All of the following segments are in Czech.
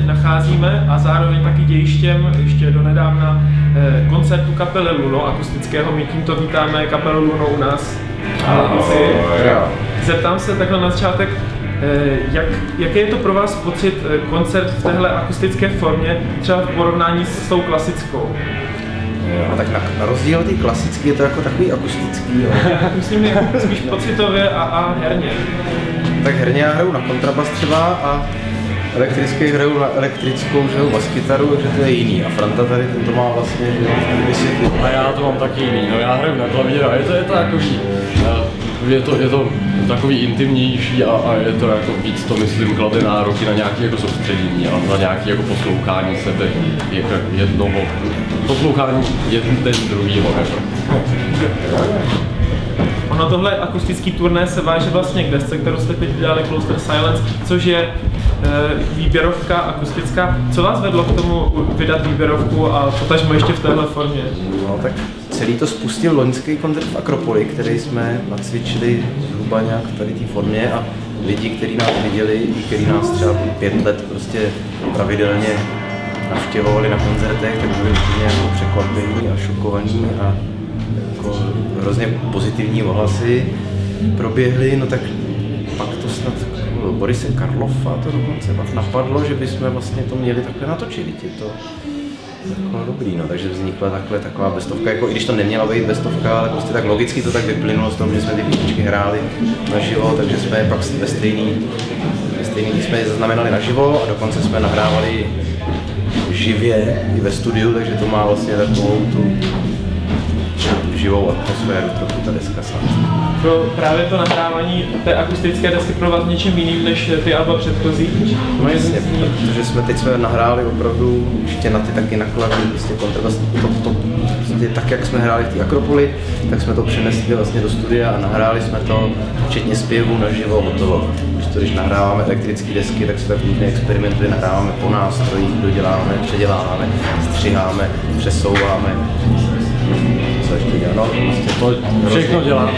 teď nacházíme a zároveň taky dějištěm ještě donedávna koncertu kapely Luno, akustického. My tímto vítáme kapelu Luno u nás. Zeptám se takhle na začátek, jaký je to pro vás pocit koncert v téhle akustické formě, třeba v porovnání s tou klasickou? No, tak na rozdíl od té klasické je to jako takový akustický, jo. Myslím, spíš pocitově a herně. Tak herně já hraju na kontrabas třeba a elektricky hraju na elektrickou, že jo, baskytaru, takže to je jiný. A Franta tady tento má vlastně, že jo, vysvětlit. A já to mám taky jiný, no já hraju na klavír a je to takový, je to takový intimnější a je to jako víc to myslím klade nároky na nějaké jako soustředění a na nějaké jako poslouchání sebe jednoho, poslouchání jeden druhýho. Ono tohle akustický turné se váže vlastně k desce, kterou jste teď vydali, Closer Silence, což je výběrovka akustická. Co vás vedlo k tomu vydat výběrovku a potažmo ještě v téhle formě? No tak celý to spustil loňský koncert v Akropoli, který jsme nacvičili zhruba nějak v tady té formě a lidi, kteří nás viděli, kteří nás třeba 5 let prostě pravidelně navštěvovali na koncertech, tak byli úplně jako překvapení a šokovaní a jako hrozně pozitivní ohlasy proběhly, no tak pak to snad Borise Karlofa to dokonce pak napadlo, že bychom vlastně to měli takhle natočit, je to jako dobrý, no, takže vznikla taková bestovka, jako i když to neměla být bestovka, ale prostě tak logicky to tak vyplynulo z toho, že jsme ty písničky hráli naživo, takže jsme je pak ve stejný jsme je zaznamenali naživo a dokonce jsme nahrávali živě i ve studiu, takže to má vlastně takovou tu živou atmosféru trochu ta deska sama. Právě to nahrávání té akustické desky pro vás něčím jiným než ty alba předchozí? No jasně, protože teď jsme nahráli opravdu ještě na ty taky na klavír, prostě kontrabas, prostě tak, jak jsme hráli v té Akropoli, tak jsme to přenesli vlastně do studia a nahráli jsme to, včetně zpěvu naživo, hotovo. Když nahráváme elektrické desky, tak se tak různě experimentuje, nahráváme po nástrojích, doděláváme, předěláváme, střiháme, přesouváme. Co ještě dělá? No, prostě to všechno děláme.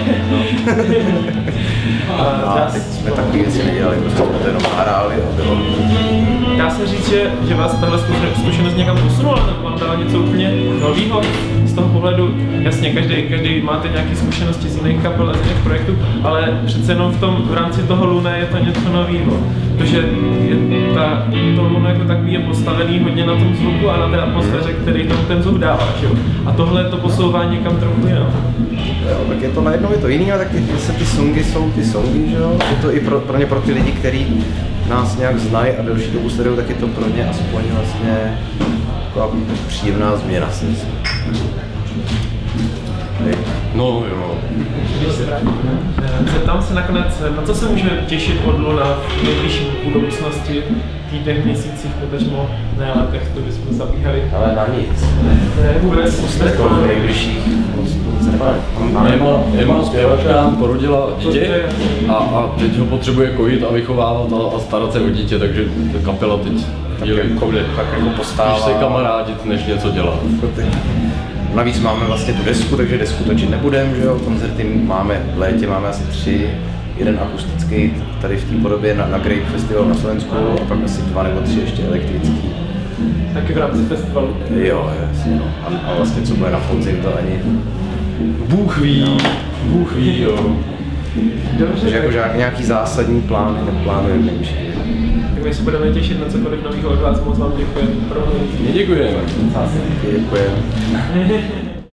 A teď jsme takový věci nedělali, prostě jsme to jenom nahráli a bylo. Dá se říct, že vás tahle zkušenost někam posunula, nebo vám dala něco úplně nového? Z toho pohledu, jasně, každý máte nějaké zkušenosti z jiných kapel a z jiných projektů, ale přece jenom v rámci toho Luné je to něco nového. Protože to Luno jako takový je postavený hodně na tom zvuku a na té atmosféře, který tomu ten zvuk dává, že jo? A tohle to posouvá někam trochu jinam. Jo, tak je to najednou je to jiný, ale tak ty songy jsou ty songy, že jo? Je to i pro ty lidi, kteří nás nějak znají a delší dobu sledují, tak je to pro ně aspoň vlastně taková příjemná změna, si myslím. No jo. Zeptám se nakonec, na co se můžeme těšit od Luna v nejbližší budoucnosti, týdnech, měsících, potažmo, ne letech, to bychom zabíhali. Ale na nic. Vůbec v nejbližších. Emma zpěvačka porodila dítě a teď ho potřebuje kojit a vychovávat a starat se o dítě, takže kapela teď tak jako postává. Spíš se kamarádit, než něco dělat. Navíc máme vlastně tu desku, takže desku točit nebudeme, že jo, koncerty máme v létě, máme asi 3, jeden akustický tady v té podobě na Grape Festival na Slovensku a pak asi 2 nebo 3 ještě elektrický. Taky v rámci festivalu? Jo, jasně, no. A vlastně co bude na podzim, to ani Bůh ví, jo. Dobře, takže jako nějaký zásadní plány neplánujeme nejbližší. tak my se budeme těšit na cokoliv nového od vás, moc vám děkujeme. Děkujeme. Děkujeme.